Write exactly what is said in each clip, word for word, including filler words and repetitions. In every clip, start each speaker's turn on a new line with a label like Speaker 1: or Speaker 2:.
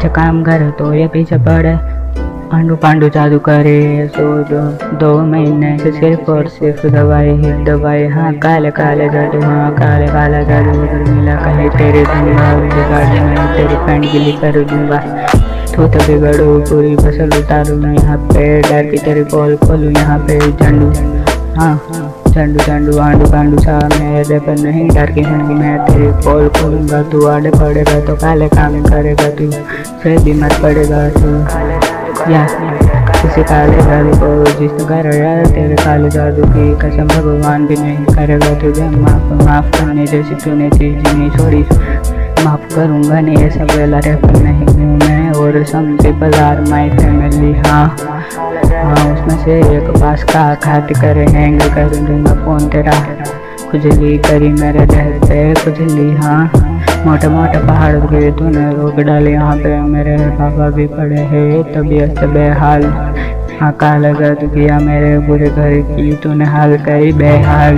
Speaker 1: अच्छा काम करे तो ये पीछे पड़े। आंडू पांडू जादू करे सो जो दो महीने से सिर्फ और सिर्फ दवाई ही दवाई। हाँ काले काले जादू, हाँ काले काला जादू। उधर मिला कहीं तेरे दूंगा, गाड़ी में तेरी पैंट गिली कर दूंगा। तू तो बिगड़ू पूरी फसल उतारू मैं यहाँ पे, डर की तेरी पोल खोलूँ यहाँ पे। झंडू हाँ झंडू झंडू आंडू पांडू सा मेरे पर नहीं डर की हूँ मैं, तेरी पोल खोलूँगा। तू आड़े पड़ेगा तो काले काम करेगा, तू फिर बीमार पड़ेगा तू या किसी काले जादू को जिस कर तेरे काले जादू की कसम भगवान भी नहीं करेगा तुझे माफ। माफ करने जैसी तूने चीज नहीं छोड़ी, माफ करूँगा नहीं ये सब रेफर नहीं हूँ मैं। और some people are my family, हाँ हाँ उसमें से एक पास का खाती करे हैंग कर दूँगा फोन तेरा। खुजली करी मेरे दिल पे खुजली, हाँ मोटे मोटे पहाड़ गिरे तूने रोक डाले यहाँ पे। मेरे पापा भी पड़े हैं तबीयत से बेहाल, हाँ काला जादू किया मेरे बुरे घर की तूने हाल करी बेहाल।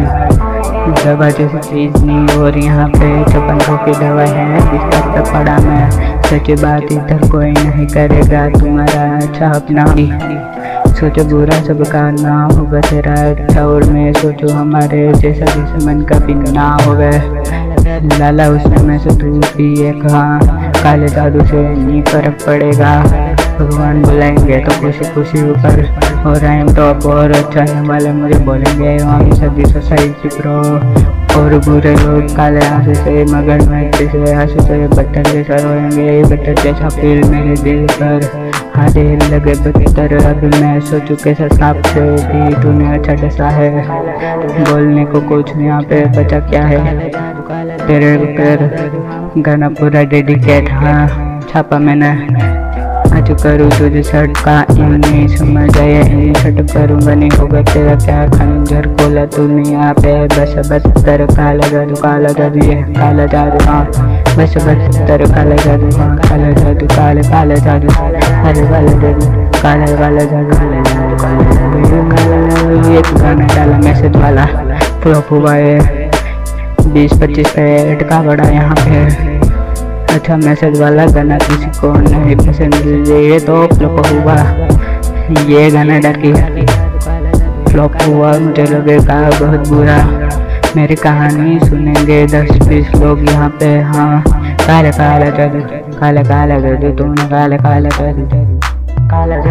Speaker 1: दवा जैसी चीज नहीं और यहाँ पे छप्पन सौ की दवा है बिस्तर पे पड़ा मैं। सच्ची बात इधर कोई नहीं करेगा तुम्हारा अच्छा अपना ही, सोचो बुरा सबका ना होगा तेरा अच्छा। और मैं सोचो हमारे जैसा दुश्मन कभी ना होगा। लाला उसमें मैं से तू भी एक, हाँ काले जादू से नहीं फर्क पड़ेगा। भगवान बुलाएंगे तो खुशी खुशी ऊपर हो रहे हैं तो अब और अच्छा है वाले मुझे बोलेंगे वहाँ सभी सोसाइटी प्रो। और बुरे लोग काले आंसू से मगर मैं किसी आंसू से बट्टर जैसा रोएंगे, बट्टर जैसा फील मेरे दिल पर। हाँ दिल लगे बदतर अभी मैं सोचूं कैसा सांप से भी तूने अच्छा डसा है। बोलने को कुछ नहीं यहाँ पे बचा क्या है तेरे ऊपर गाना पूरा डेडिकेट। हाँ छापा मैंने आज करूँ तुझे शर्ट का नहीं समझ आया इन शर्ट करूँगा नहीं होगा तेरा क्या खंजर खोला तूने यहाँ पे। बस बस तेरा काला जादू काला जादू ये काला जादू, हाँ बस बस तेरा काला जादू, हाँ काला जादू काले काला जादू काले वाला जादू काले वाला जादू काले जादू काले जादू। ये गाना डाला मैसेज वाला फ्लॉप हुआ है बीस पच्चीस पे अटका बड़ा यहाँ पे। अच्छा मैसेज वाला गाना किसी को नहीं पसंद ये तो फ्लॉप हुआ, ये गाना डर की फ्लॉप हुआ मुझे लगेगा बहुत बुरा। मेरी कहानी सुनेंगे दस बीस लोग यहाँ पे। हाँ काले काला जादू काले काला जादू तूने काले काला जादू काला